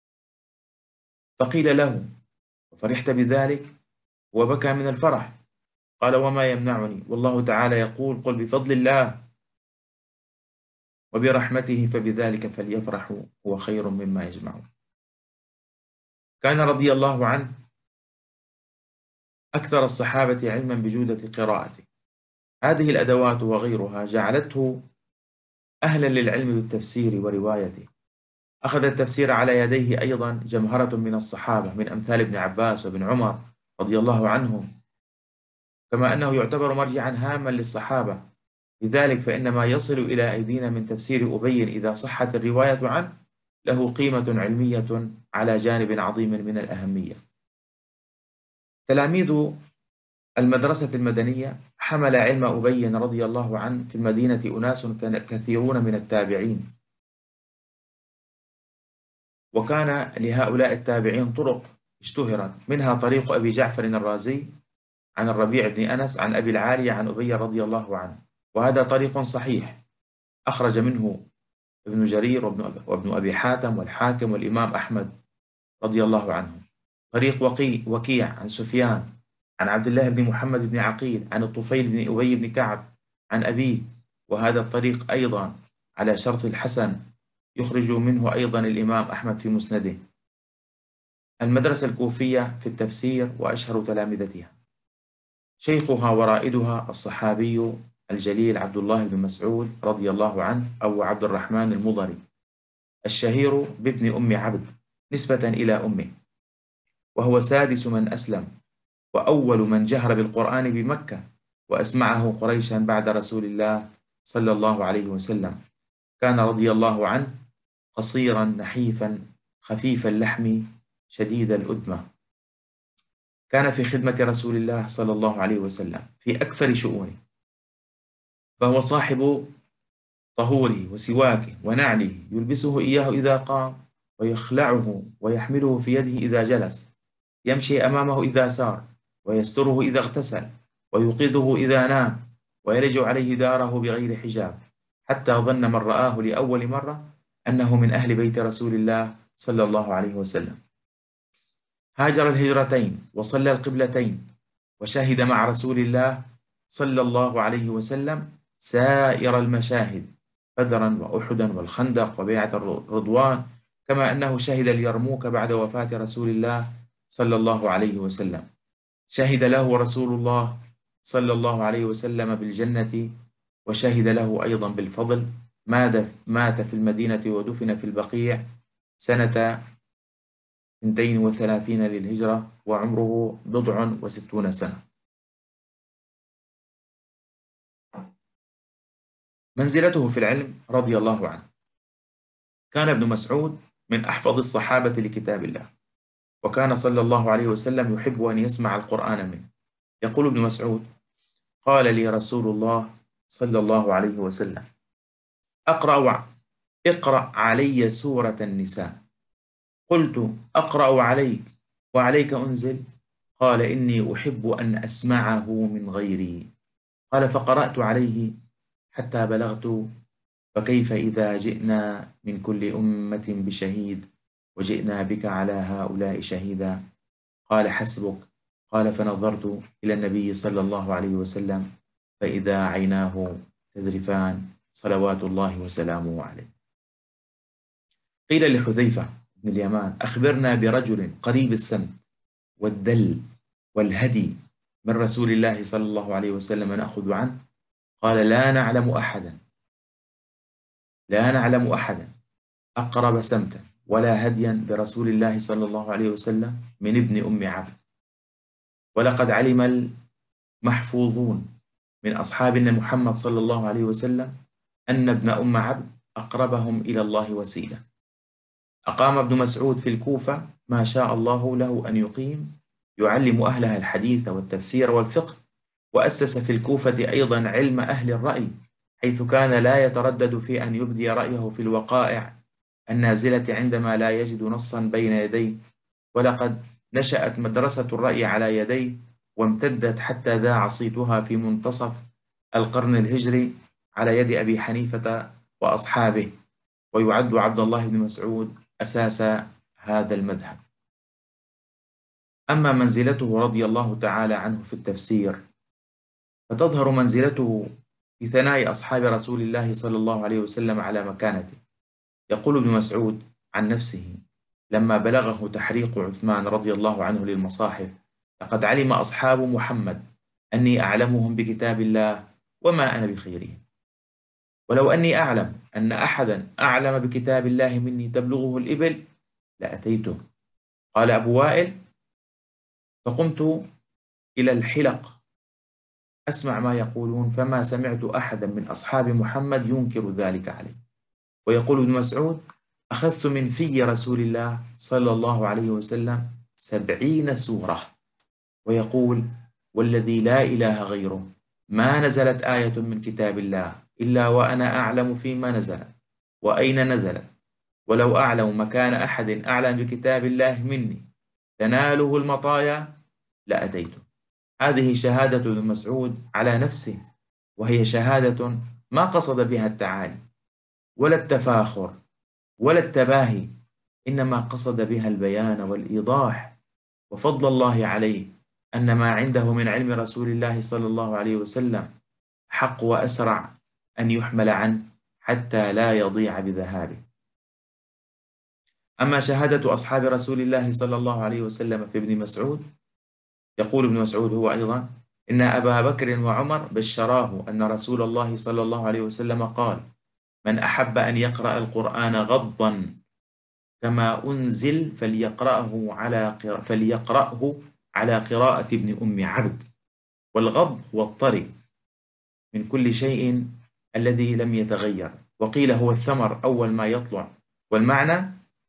فقيل له: وفرحت بذلك؟ وبكى من الفرح. قال: وما يمنعني، والله تعالى يقول: قل بفضل الله وبرحمته فبذلك فليفرحوا هو خير مما يجمعون. كان رضي الله عنه أكثر الصحابة علما بجودة قراءته. هذه الأدوات وغيرها جعلته أهلا للعلم بالتفسير وروايته. أخذ التفسير على يديه أيضا جمهرة من الصحابة من أمثال ابن عباس وابن عمر رضي الله عنهم، كما أنه يعتبر مرجعا هاما للصحابة. لذلك فإن ما يصل إلى أيدينا من تفسير أبي إذا صحت الرواية عنه له قيمة علمية على جانب عظيم من الأهمية. تلاميذ المدرسة المدنية حمل علم أبي رضي الله عنه في المدينة أناس كثيرون من التابعين، وكان لهؤلاء التابعين طرق اشتهرت، منها طريق أبي جعفر الرازي عن الربيع بن أنس عن أبي العالية عن أبي رضي الله عنه، وهذا طريق صحيح أخرج منه ابن جرير وابن أبي حاتم والحاكم والإمام أحمد رضي الله عنه. طريق وقي وكيع عن سفيان عن عبد الله بن محمد بن عقيل عن الطفيل بن أبي بن كعب عن أبيه، وهذا الطريق أيضا على شرط الحسن، يخرج منه أيضا الإمام أحمد في مسنده. المدرسة الكوفية في التفسير وأشهر تلامذتها، شيخها ورائدها الصحابي الجليل عبد الله بن مسعود رضي الله عنه، أو عبد الرحمن المضري الشهير بابن أم عبد نسبة إلى أمه، وهو سادس من أسلم، وأول من جهر بالقرآن بمكة، وأسمعه قريشا بعد رسول الله صلى الله عليه وسلم. كان رضي الله عنه قصيرا نحيفا خفيف اللحم شديد الأدمة، كان في خدمة رسول الله صلى الله عليه وسلم في أكثر شؤونه، فهو صاحب طهوره وسواكه ونعله، يلبسه إياه إذا قام، ويخلعه ويحمله في يده إذا جلس، يمشي أمامه إذا سار، ويستره إذا اغتسل، ويوقظه إذا نام، ويلج عليه داره بغير حجاب، حتى ظن من رآه لأول مرة أنه من أهل بيت رسول الله صلى الله عليه وسلم. هاجر الهجرتين وصلى القبلتين، وشهد مع رسول الله صلى الله عليه وسلم سائر المشاهد، بدرا وأحدا والخندق وبيعة الرضوان، كما أنه شهد اليرموك بعد وفاة رسول الله صلى الله عليه وسلم. شهد له رسول الله صلى الله عليه وسلم بالجنة، وشهد له أيضا بالفضل. مات في المدينة ودفن في البقيع سنة اثنتين وثلاثين للهجرة، وعمره بضع وستون سنة. منزلته في العلم رضي الله عنه، كان ابن مسعود من أحفظ الصحابة لكتاب الله، وكان صلى الله عليه وسلم يحب أن يسمع القرآن منه. يقول ابن مسعود: قال لي رسول الله صلى الله عليه وسلم: أقرأ اقرأ علي سورة النساء. قلت: أقرأ عليك وعليك أنزل؟ قال: إني أحب أن أسمعه من غيري. قال: فقرأت عليه حتى بلغت: فكيف إذا جئنا من كل أمة بشهيد وجئنا بك على هؤلاء شهيدا؟ قال: حسبك. قال: فنظرت إلى النبي صلى الله عليه وسلم فإذا عيناه تذرفان صلوات الله وسلامه عليه. قيل لحذيفة بن اليمان: أخبرنا برجل قريب السمت والدل والهدي من رسول الله صلى الله عليه وسلم نأخذ عنه. قال: لا نعلم أحدا لا نعلم أحدا أقرب سمتا ولا هديا برسول الله صلى الله عليه وسلم من ابن أم عبد. ولقد علم المحفوظون من أصحابنا محمد صلى الله عليه وسلم أن ابن أم عبد أقربهم إلى الله وسيلة. أقام ابن مسعود في الكوفة ما شاء الله له أن يقيم، يعلم أهلها الحديث والتفسير والفقه، وأسس في الكوفة أيضا علم أهل الرأي، حيث كان لا يتردد في أن يبدي رأيه في الوقائع النازلة عندما لا يجد نصا بين يديه. ولقد نشأت مدرسة الرأي على يديه، وامتدت حتى ذاع صيتها في منتصف القرن الهجري على يد أبي حنيفة وأصحابه، ويعد عبد الله بن مسعود أساس هذا المذهب. أما منزلته رضي الله تعالى عنه في التفسير، فتظهر منزلته في ثناء أصحاب رسول الله صلى الله عليه وسلم على مكانته. يقول ابن مسعود عن نفسه لما بلغه تحريق عثمان رضي الله عنه للمصاحف: لقد علم أصحاب محمد أني أعلمهم بكتاب الله وما أنا بخيرهم، ولو أني أعلم أن أحدا أعلم بكتاب الله مني تبلغه الإبل لأتيته. قال أبو وائل: فقمت إلى الحلق أسمع ما يقولون، فما سمعت أحدا من أصحاب محمد ينكر ذلك عليه. ويقول ابن مسعود: أخذت من في رسول الله صلى الله عليه وسلم سبعين سورة. ويقول: والذي لا إله غيره ما نزلت آية من كتاب الله إلا وأنا أعلم فيما نزلت وأين نزلت، ولو أعلم مكان أحد أعلم بكتاب الله مني تناله المطايا لأتيته. هذه شهادة ابن مسعود على نفسه، وهي شهادة ما قصد بها التعالي ولا التفاخر ولا التباهي، إنما قصد بها البيان والإيضاح وفضل الله عليه أن ما عنده من علم رسول الله صلى الله عليه وسلم حق وأسرع أن يحمل عنه حتى لا يضيع بذهابه. أما شهادة أصحاب رسول الله صلى الله عليه وسلم في ابن مسعود، يقول ابن مسعود هو أيضا: إن أبا بكر وعمر بشراه أن رسول الله صلى الله عليه وسلم قال: من أحب أن يقرأ القرآن غضا كما أنزل فليقرأه على قراءة فليقرأه على قراءة ابن أم عبد. والغض هو الطري من كل شيء الذي لم يتغير، وقيل هو الثمر أول ما يطلع، والمعنى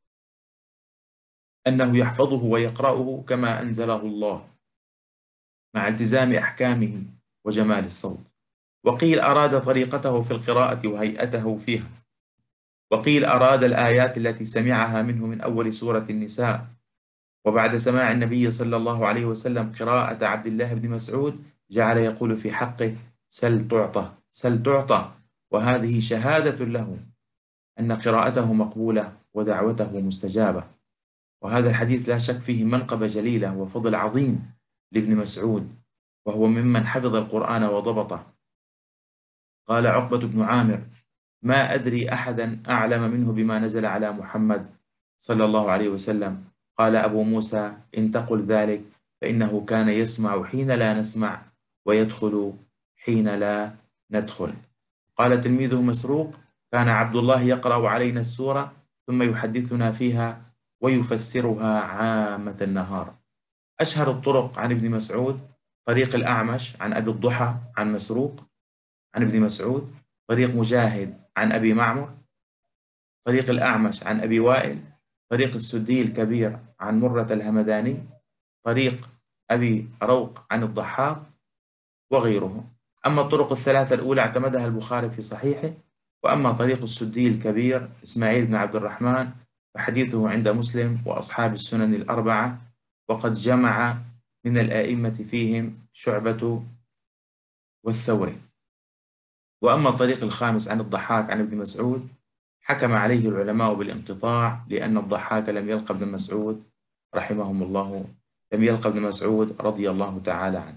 أنه يحفظه ويقرأه كما أنزله الله مع التزام أحكامه وجمال الصوت. وقيل أراد طريقته في القراءة وهيئته فيها، وقيل أراد الآيات التي سمعها منه من أول سورة النساء. وبعد سماع النبي صلى الله عليه وسلم قراءة عبد الله بن مسعود جعل يقول في حقه: سل تعطى سل تعطى. وهذه شهادة له أن قراءته مقبولة ودعوته مستجابة. وهذا الحديث لا شك فيه منقبة جليلة وفضل عظيم لابن مسعود، وهو ممن حفظ القرآن وضبطه. قال عقبة بن عامر: ما أدري أحدا أعلم منه بما نزل على محمد صلى الله عليه وسلم. قال أبو موسى: إن تقل ذلك فإنه كان يسمع حين لا نسمع ويدخل حين لا ندخل. قال تلميذه مسروق: كان عبد الله يقرأ علينا السورة ثم يحدثنا فيها ويفسرها عامة النهار. أشهر الطرق عن ابن مسعود طريق الأعمش عن أبي الضحى عن مسروق عن ابن مسعود، طريق مجاهد عن أبي معمر، طريق الأعمش عن أبي وائل، طريق السدي الكبير عن مرة الهمداني، طريق أبي روق عن الضحاك وغيره. أما الطرق الثلاثة الأولى اعتمدها البخاري في صحيحه، وأما طريق السدي الكبير إسماعيل بن عبد الرحمن فحديثه عند مسلم وأصحاب السنن الأربعة، وقد جمع من الآئمة فيهم شعبة والثوري. وأما الطريق الخامس عن الضحاك عن ابن مسعود حكم عليه العلماء بالانقطاع، لأن الضحاك لم يلقى ابن مسعود رحمهم الله لم يلقى ابن مسعود رضي الله تعالى عنه.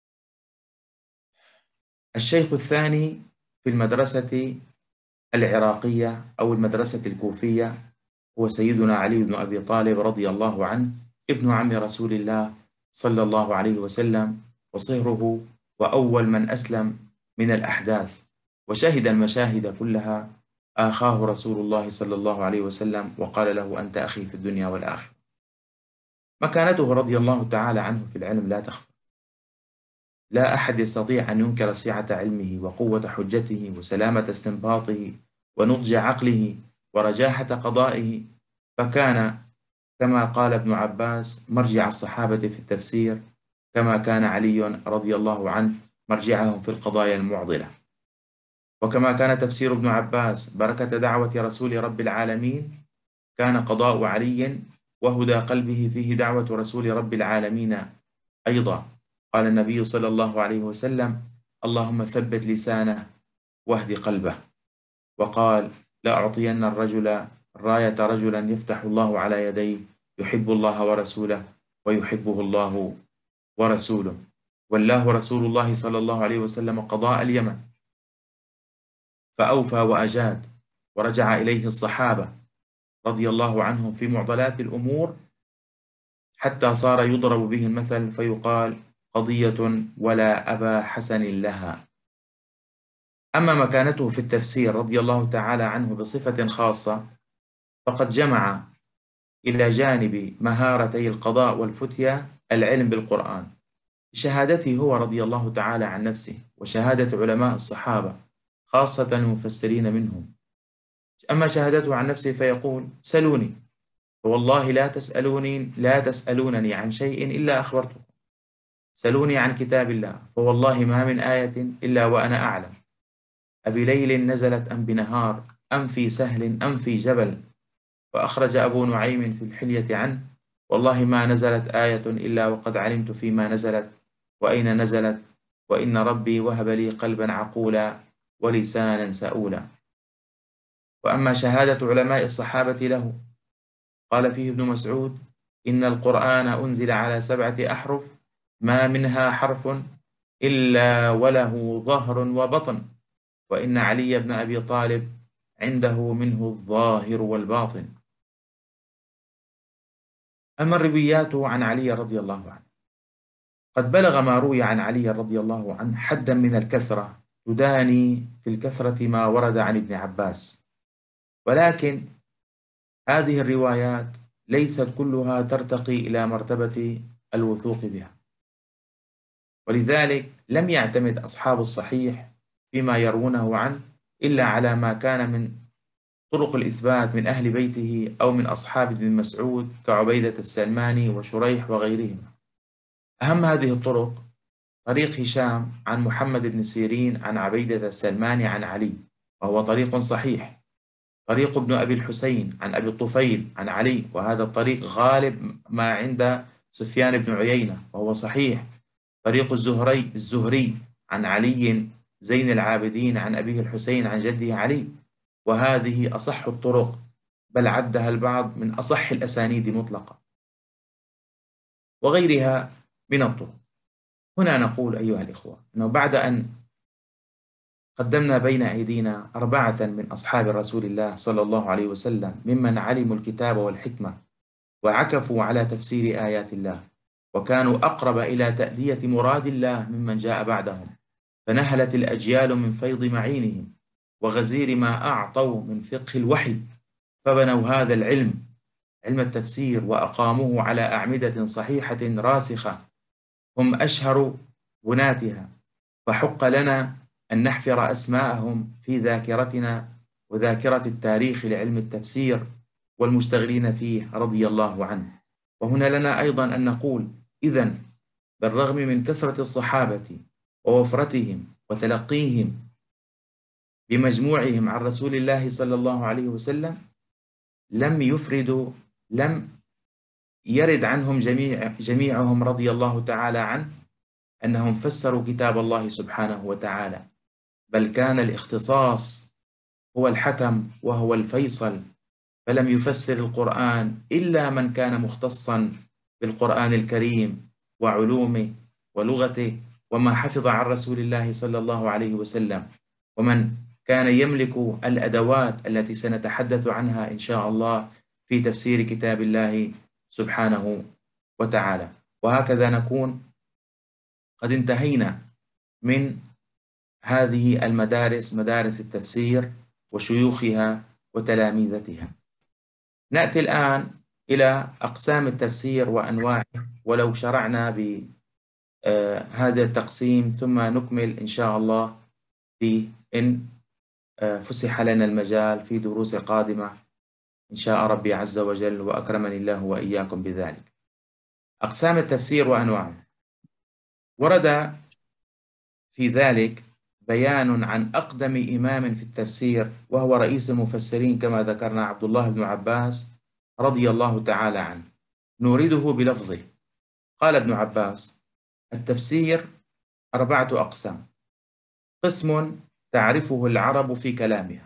الشيخ الثاني في المدرسة العراقية أو المدرسة الكوفية هو سيدنا علي بن أبي طالب رضي الله عنه، ابن عم رسول الله صلى الله عليه وسلم، وصهره وأول من أسلم من الأحداث، وشهد المشاهد كلها. آخاه رسول الله صلى الله عليه وسلم وقال له: أنت أخي في الدنيا والآخرة. مكانته رضي الله تعالى عنه في العلم لا تخفى، لا أحد يستطيع أن ينكر سعة علمه وقوة حجته وسلامة استنباطه ونضج عقله ورجاحة قضائه، فكان كما قال ابن عباس مرجع الصحابة في التفسير، كما كان علي رضي الله عنه مرجعهم في القضايا المعضلة. وكما كان تفسير ابن عباس بركة دعوة رسول رب العالمين، كان قضاء علي وهدى قلبه فيه دعوة رسول رب العالمين أيضا. قال النبي صلى الله عليه وسلم: اللهم ثبت لسانه واهد قلبه. وقال: لا أعطين الرجل الراية رجلا يفتح الله على يديه يحب الله ورسوله ويحبه الله ورسوله. والله رسول الله صلى الله عليه وسلم قضاء اليمن فأوفى وأجاد، ورجع إليه الصحابة رضي الله عنهم في معضلات الأمور، حتى صار يضرب به المثل فيقال: قضية ولا أبا حسن لها. أما مكانته في التفسير رضي الله تعالى عنه بصفة خاصة، فقد جمع إلى جانب مهارتي القضاء والفتية العلم بالقرآن، بشهادته هو رضي الله تعالى عن نفسه وشهادة علماء الصحابة خاصة المفسرين منهم. أما شهادته عن نفسه فيقول: سلوني فوالله لا تسألوني لا تسألونني عن شيء إلا أخبرتكم، سلوني عن كتاب الله فوالله ما من آية إلا وأنا أعلم، أبي ليل نزلت أم بنهار أم في سهل أم في جبل. وأخرج أبو نعيم في الحلية عنه: والله ما نزلت آية إلا وقد علمت فيما نزلت وأين نزلت، وإن ربي وهب لي قلبا عقولا ولسانا سؤولا. وأما شهادة علماء الصحابة له، قال فيه ابن مسعود: إن القرآن أنزل على سبعة أحرف ما منها حرف إلا وله ظهر وبطن، وإن علي بن أبي طالب عنده منه الظاهر والباطن. أما الرويات عن علي رضي الله عنه، قد بلغ ما روي عن علي رضي الله عنه حدا من الكثرة تداني في الكثرة ما ورد عن ابن عباس، ولكن هذه الروايات ليست كلها ترتقي إلى مرتبة الوثوق بها، ولذلك لم يعتمد أصحاب الصحيح فيما يروونه عنه إلا على ما كان من طرق الإثبات من أهل بيته أو من أصحاب ابن مسعود كعبيدة السلماني وشريح وغيرهم. أهم هذه الطرق طريق هشام عن محمد بن سيرين عن عبيدة السلماني عن علي، وهو طريق صحيح. طريق ابن أبي الحسين عن أبي الطفيل عن علي، وهذا الطريق غالب ما عند سفيان بن عيينة وهو صحيح. طريق الزهري الزهري عن علي زين العابدين عن أبيه الحسين عن جده علي، وهذه أصح الطرق، بل عدها البعض من أصح الأسانيد مطلقا، وغيرها من الطرق. هنا نقول أيها الإخوة أنه بعد أن قدمنا بين أيدينا أربعة من أصحاب رسول الله صلى الله عليه وسلم ممن علموا الكتاب والحكمة وعكفوا على تفسير آيات الله، وكانوا أقرب إلى تأدية مراد الله ممن جاء بعدهم، فنهلت الأجيال من فيض معينهم وغزير ما أعطوا من فقه الوحي، فبنوا هذا العلم علم التفسير وأقاموه على أعمدة صحيحة راسخة، هم أشهر بناتها، فحق لنا أن نحفر أسماءهم في ذاكرتنا وذاكرة التاريخ لعلم التفسير والمشتغلين فيه رضي الله عنه. وهنا لنا أيضا أن نقول إذن بالرغم من كثرة الصحابة ووفرتهم وتلقيهم بمجموعهم عن رسول الله صلى الله عليه وسلم، لم يفردوا لم يرد عنهم جميع جميعهم رضي الله تعالى عنه أنهم فسروا كتاب الله سبحانه وتعالى، بل كان الاختصاص هو الحكم وهو الفيصل، فلم يفسر القرآن إلا من كان مختصا بالقرآن الكريم وعلومه ولغته وما حفظ عن رسول الله صلى الله عليه وسلم، ومن كان يملك الأدوات التي سنتحدث عنها إن شاء الله في تفسير كتاب الله سبحانه وتعالى. وهكذا نكون قد انتهينا من هذه المدارس، مدارس التفسير وشيوخها وتلاميذتها. نأتي الآن إلى أقسام التفسير وأنواعه، ولو شرعنا بهذا التقسيم ثم نكمل إن شاء الله في إن فسح لنا المجال في دروس قادمة إن شاء ربي عز وجل، وأكرمني الله وإياكم بذلك. أقسام التفسير وأنواعه، ورد في ذلك بيان عن أقدم إمام في التفسير وهو رئيس المفسرين كما ذكرنا عبد الله بن عباس رضي الله تعالى عنه، نورده بلفظه. قال ابن عباس: التفسير أربعة أقسام: قسم تعرفه العرب في كلامها،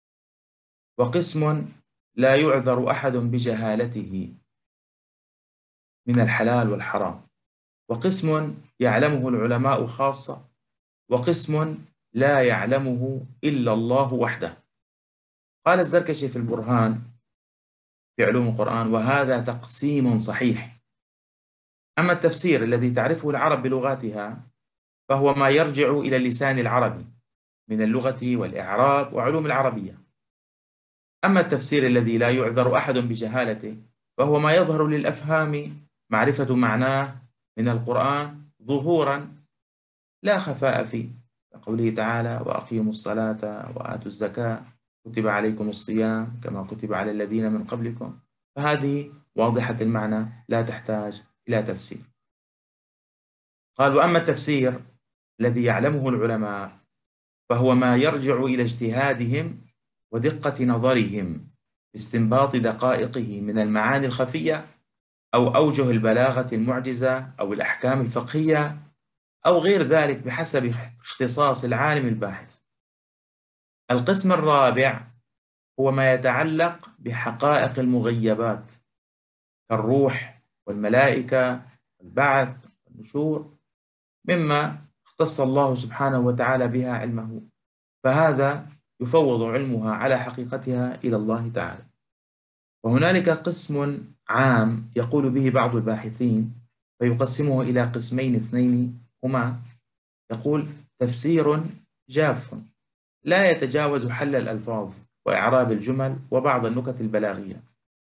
وقسم لا يعذر أحد بجهالته من الحلال والحرام، وقسم يعلمه العلماء خاصة، وقسم لا يعلمه إلا الله وحده. قال الزركشي في البرهان في علوم القرآن: وهذا تقسيم صحيح. أما التفسير الذي تعرفه العرب بلغاتها فهو ما يرجع إلى اللسان العربي من اللغة والإعراب وعلوم العربية. أما التفسير الذي لا يعذر أحد بجهالته فهو ما يظهر للأفهام معرفة معناه من القرآن ظهورا لا خفاء فيه، قوله تعالى: وأقيموا الصلاة وآتوا الزكاة كتب عليكم الصيام كما كتب على الذين من قبلكم، فهذه واضحة المعنى لا تحتاج إلى تفسير. قال: وأما التفسير الذي يعلمه العلماء فهو ما يرجع إلى اجتهادهم ودقة نظرهم باستنباط دقائقه من المعاني الخفية أو أوجه البلاغة المعجزة أو الأحكام الفقهية أو غير ذلك بحسب اختصاص العالم الباحث. القسم الرابع هو ما يتعلق بحقائق المغيبات كالروح والملائكة والبعث والنشور مما اختص الله سبحانه وتعالى بها علمه، فهذا يفوض علمها على حقيقتها إلى الله تعالى. وهنالك قسم عام يقول به بعض الباحثين، فيقسمه إلى قسمين اثنين هما: يقول تفسير جاف لا يتجاوز حل الألفاظ وإعراب الجمل وبعض النكت البلاغية.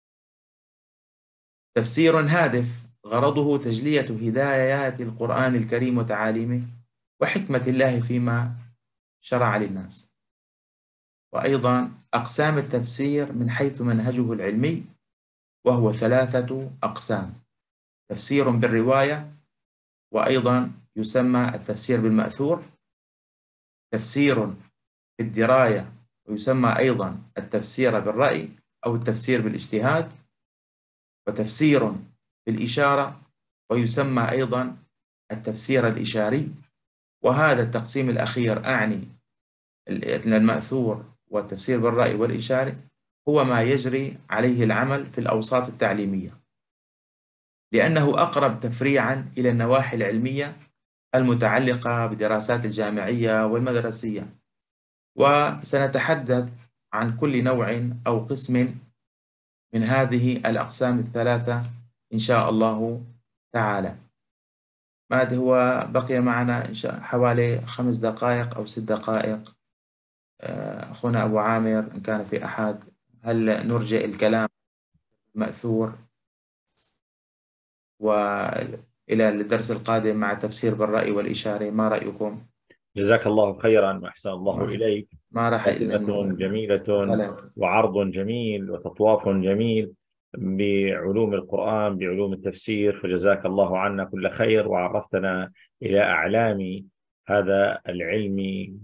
تفسير هادف غرضه تجلية هدايات القرآن الكريم وتعاليمه وحكمة الله فيما شرع للناس. وأيضا أقسام التفسير من حيث منهجه العلمي، وهو ثلاثة أقسام: تفسير بالرواية، وأيضا يسمى التفسير بالمأثور، تفسير بالدراية ويسمى أيضا التفسير بالرأي أو التفسير بالاجتهاد، وتفسير بالإشارة ويسمى أيضا التفسير الإشاري. وهذا التقسيم الأخير أعني المأثور والتفسير بالرأي والإشاري هو ما يجري عليه العمل في الأوساط التعليمية، لأنه أقرب تفريعا إلى النواحي العلمية المتعلقة بدراسات الجامعية والمدرسية. وسنتحدث عن كل نوع أو قسم من هذه الأقسام الثلاثة إن شاء الله تعالى. ما هو بقي معنا إن شاء حوالي خمس دقائق أو ست دقائق. أخونا أبو عامر، إن كان في أحد، هل نرجع الكلام مأثور وإلى الدرس القادم مع التفسير بالرأي والإشارة؟ ما رأيكم؟ جزاك الله خيرا وأحسن الله ما, إليك. ما راح مقدمة جميلة فلك. وعرض جميل وتطواف جميل بعلوم القرآن بعلوم التفسير، فجزاك الله عنا كل خير وعرفتنا إلى أعلام هذا العلم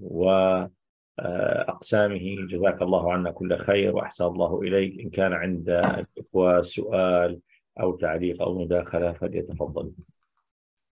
وأقسامه. جزاك الله عنا كل خير وأحسن الله إليك. إن كان عند الإخوة سؤال أو تعليق أو مداخلة فليتفضل.